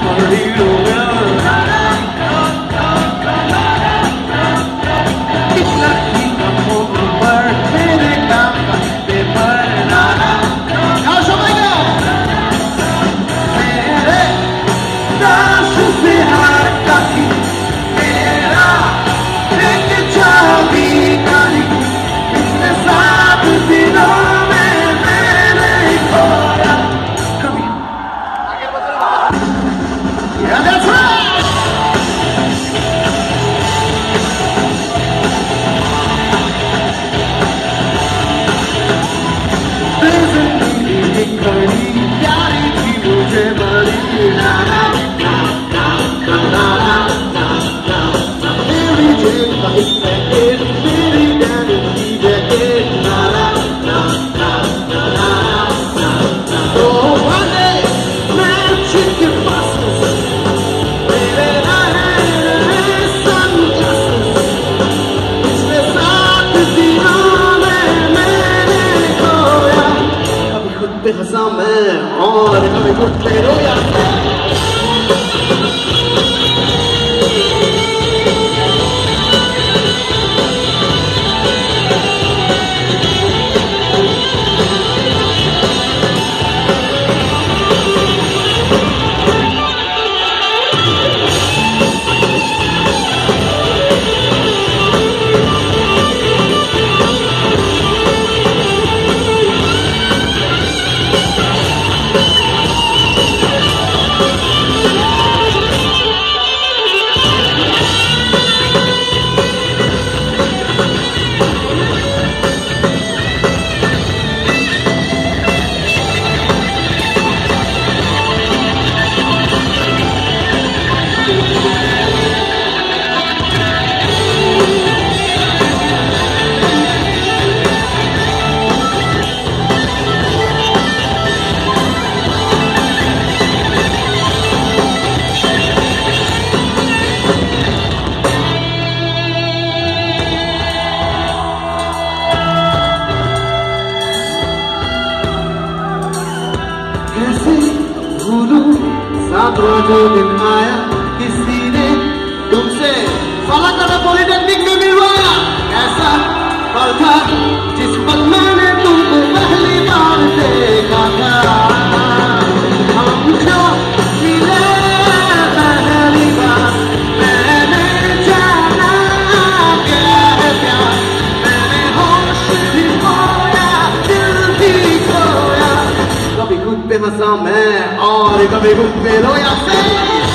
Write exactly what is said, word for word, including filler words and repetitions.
हंसा मैं और हमें कुछ रोया जो दिन आया किसी ने तुमसे फलाकाना पॉलिटेक्निक में मिलवाया। ऐसा पल था जिस पल मैंने तुमको पहली बार देखा था। हम जो मिले पहली बार मैंने जाना क्या है प्यार। मैंने होश भी खोया दिल भी खोया। कभी खुद पे हंसा मैं और कभी खुद पे रोया।